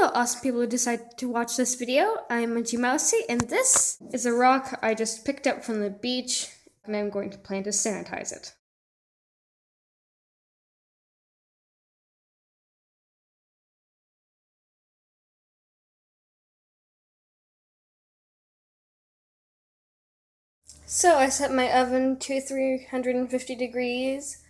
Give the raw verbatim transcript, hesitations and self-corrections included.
Hello, awesome people who decided to watch this video. I'm Mousey, and this is a rock I just picked up from the beach, and I'm going to plan to sanitize it. So I set my oven to three hundred fifty degrees,